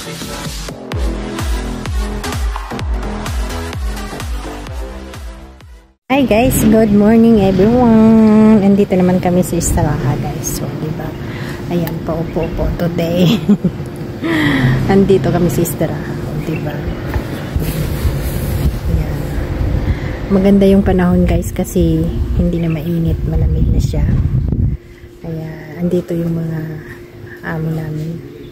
Hi guys, good morning everyone. Andito naman kami sa Istaraha guys. So, diba? Ayan, paupo-upo today. Andito kami sa Istaraha, diba? Ayan. Maganda yung panahon guys kasi hindi na mainit, malamig na siya. Kaya andito yung mga amo namin.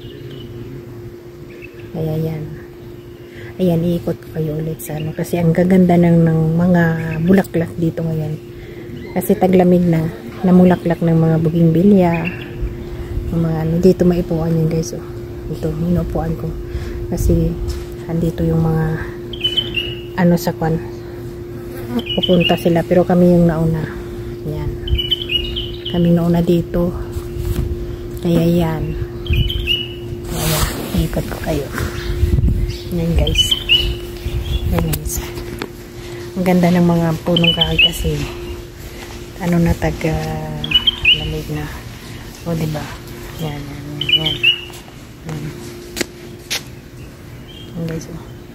Kaya yan. Ayan, iikot ko kayo ulit sa ano. Kasi ang gaganda ng mga bulaklak dito ngayon. Kasi taglamig na. Namulaklak ng mga bugingbilya. Mga ano, dito maipuan yun guys. Oh. Ito, inupuan ko. Kasi, andito yung mga ano sa kwan. Pupunta sila. Pero kami yung nauna. Ayan. Kami nauna dito. Kaya yan. Ayan, iikot ko kayo. Yan guys. Yan guys. Ang ganda ng mga punong kahoy kasi ano na taga lamig na. O diba? Yan. Yan. Yan guys.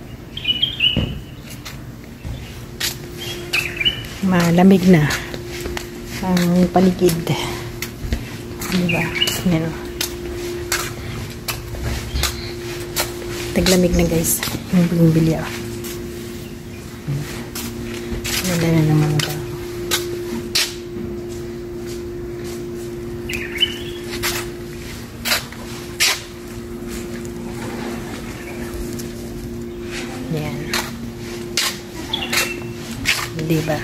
Malamig na ang paligid. Diba? Yan. Taglamig na guys yung bumbilya. Ganda na ng mga tao. Yan. Diba?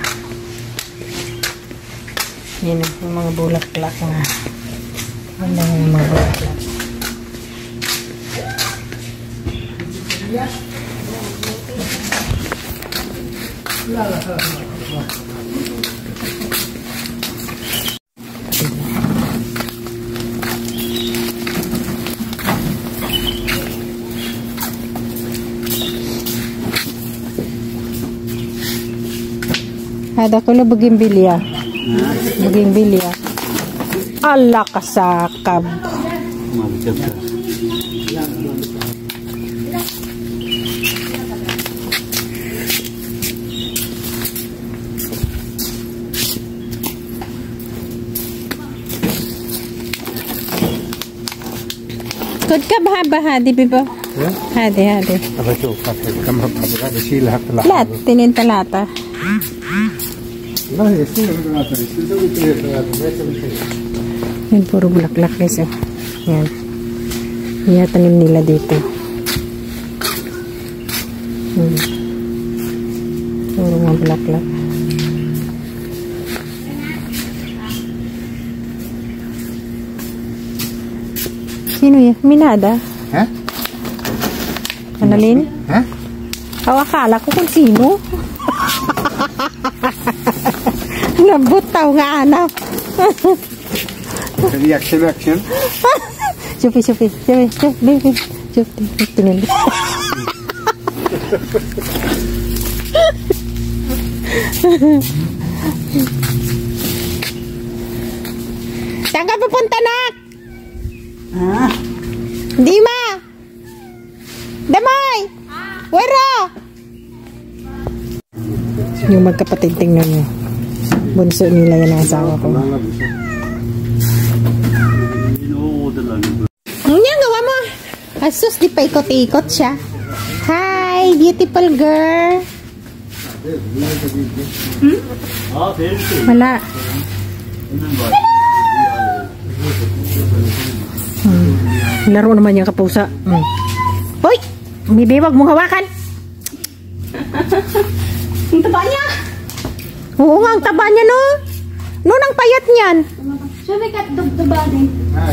Yan yung mga bulaklak nga. Ganda yung mga bulaklak. Ada ko na bugimbilya. Bugimbilya. Ala kasakab. Kod ka baha-baha, di ba? Hadi. أبى أشوف كم هبة بشيلها طلع. لا تنين ثلاثة. لا يصير ثلاثة يسوي ثلاثة ما يسوي شيء. Yan, puro bulaklak guys. Yan. Yan, tanim nila dito. Puro mga bulaklak. Sino yan? Minada? Ha? Annalyn? Ha? Akala ko kung sino. Nabutaw nga anak. Reaction. Chupi. Tingnan. Saan ka pupunta, nak? Di ma. Damay. Wero. Yung magkapatid, tingnan nyo. Bunso nila yan ang asawa ko. Yan, gawa mo. Asus, di pa ikot-ikot siya. Hi, beautiful girl. Wala. Laro naman yung kapusa. Hoy! Bibi, wag mong hawakan. Ang taba niya. Oo nga, ang taba niya, no? No, nang payat niyan. Sabi ka, dubduba din.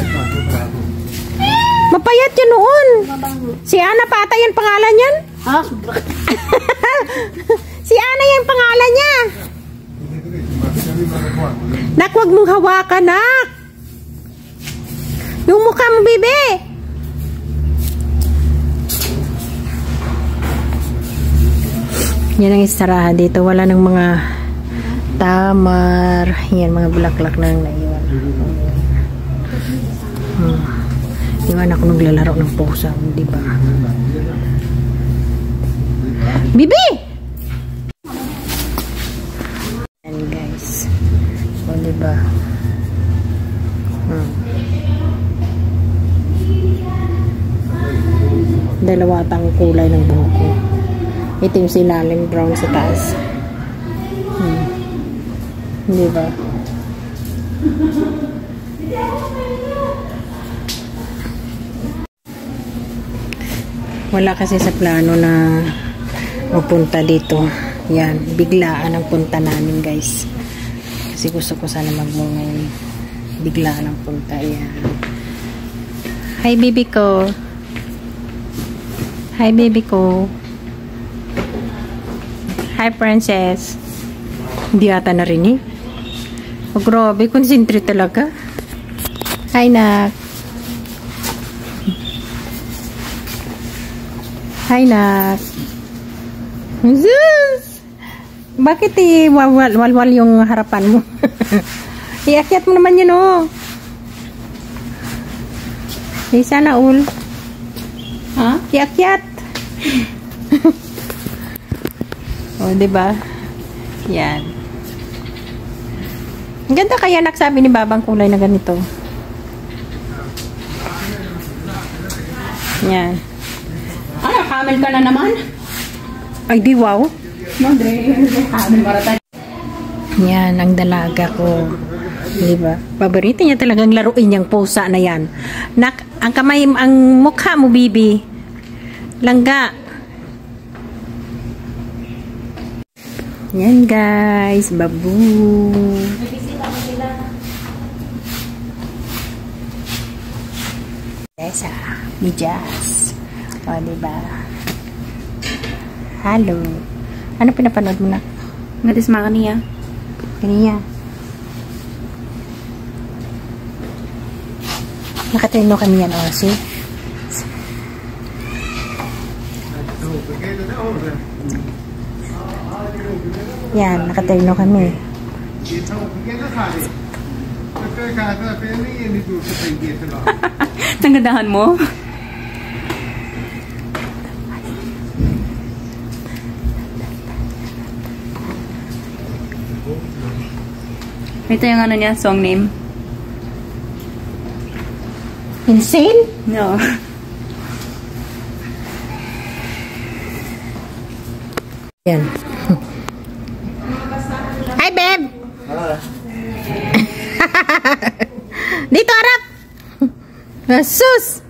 Mapayat yan noon. Si Ana pa ata yung pangalan yan. Ha? Si Ana yung pangalan niya. Nak, wag mong hawakan, nak. Yung mukha mo, bibi. Yan ang istaraha dito. Wala ng mga tamar. Yan, mga bulaklak na naiwan. Yung anak ko naglalaro ng pusa, di ba? Bibi! Yan guys. O, di ba? Dalawa atang kulay ng buhok ko. Itim sa ilalim, brown sa taas. Di ba? Wala kasi sa plano na magpunta dito. Yan, biglaan ang punta namin guys. Kasi gusto ko sana magmungay. Biglaan ang punta. Yan. Hi baby ko. Hi baby ko. Hi princess. Hindi ata narinig. Oh, grabe, concentrate talaga. Hi nak. Hi, Nak. Zeus! Bakit walwal yung harapan mo? Iakyat mo naman yun, oh. Sana all. Ha? Iakyat. Oh, diba? Yan. Ang ganda kaya nagsabi ni Babang kulay na ganito. Yan. Ano, hamil ka na naman? Ay, di wow. Madre, hamil marata. Yan, ang dalaga ko. Diba? Paborito niya talagang laruin yung pusa na yan. Ang kamay, ang mukha mo, bibi. Langga. Yan, guys. Babu. Desa. Mijas. O, diba? Hello. Ano pinapanood mo na? Ngatis mga kaniya. Kaniya. Nakatrino kami yan, o. See? Yan, nakatrino kami. Tanggandahan mo? Ito yung ano niya, song name. Insane? No. Yan. Hi, babe! Dito, harap! Sus!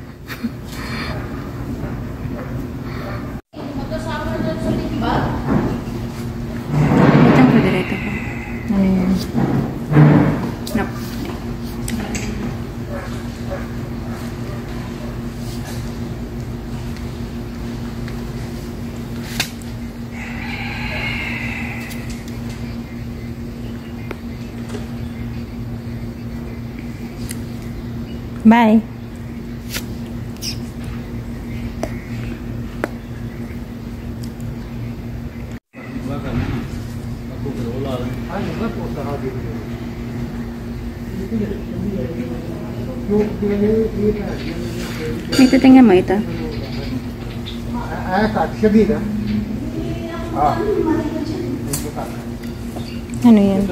Ito ang pwede ko. Ano yan? No. Bye. Ito, tingnan mo ito. Ano yan?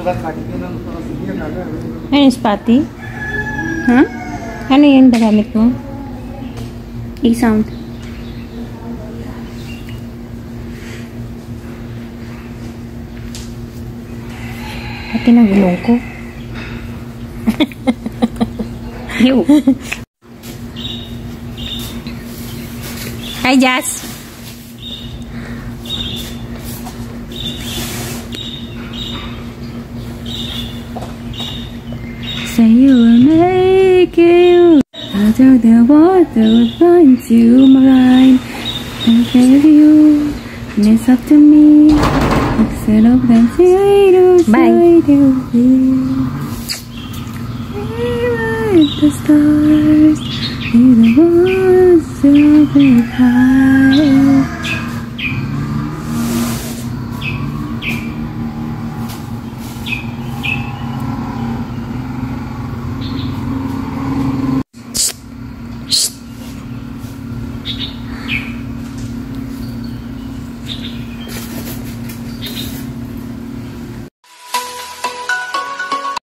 Ano yung spotty? Huh? Ano yung gamit mo? E-sound. Pati ng ilong ko. Ew. Hi, Jazz. Say you will make it out of the water will find you mine. I gave you, and it's up to me. Instead of dancing to Bye. The stars, be the ones that will high.